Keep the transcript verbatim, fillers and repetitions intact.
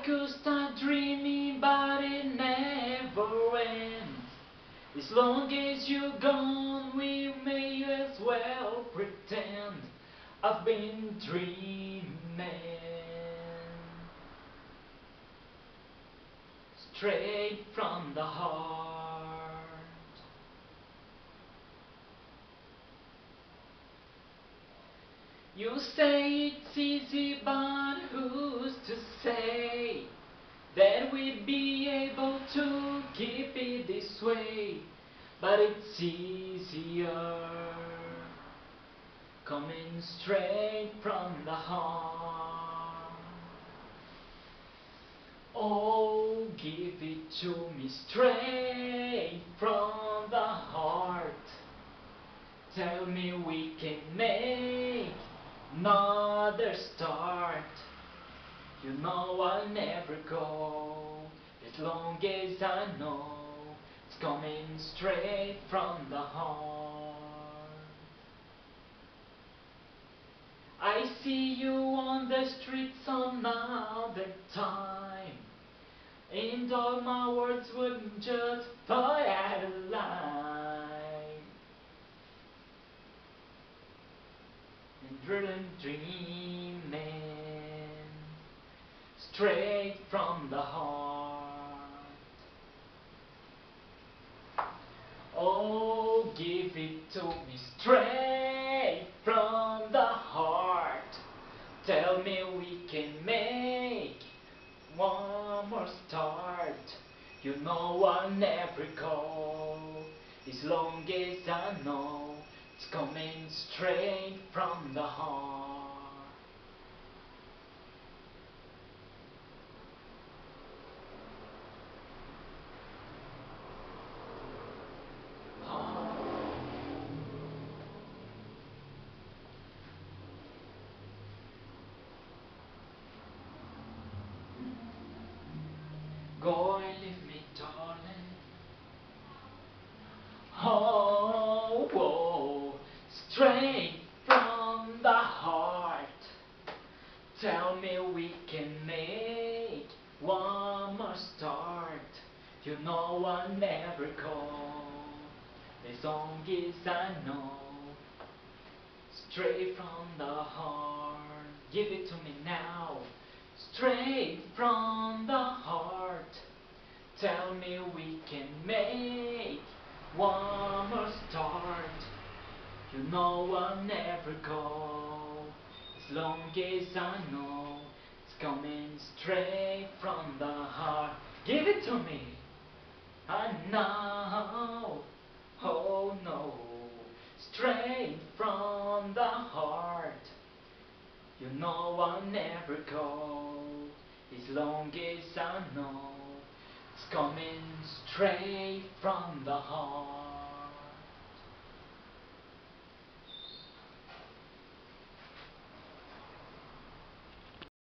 I could start dreaming, but it never ends. As long as you're gone, we may as well pretend I've been dreaming. Straight from the heart. You say it's easy, but who's to say that we'd be able to keep it this way? But it's easier coming straight from the heart. Oh, give it to me straight from the heart. Tell me we can make another start. You know I'll never go as long as I know it's coming straight from the heart. I see you on the streets another time, and all my words wouldn't just fall out of line. And really dreaming straight from the heart. Oh, give it to me straight from the heart. Tell me we can make one more start. You know I'll never go as long as I know it's coming straight from the heart. Go and leave me, darling. Oh, whoa, straight from the heart. Tell me we can make one more start. You know I'll never go as long as I know. Straight from the heart. Give it to me now. Straight from the heart. Tell me we can make one more start. You know I'll never go as long as I know it's coming straight from the heart. Give it to me. I know. Oh no. Straight from the heart. You know I'll never go as long as I know it's coming straight from the heart.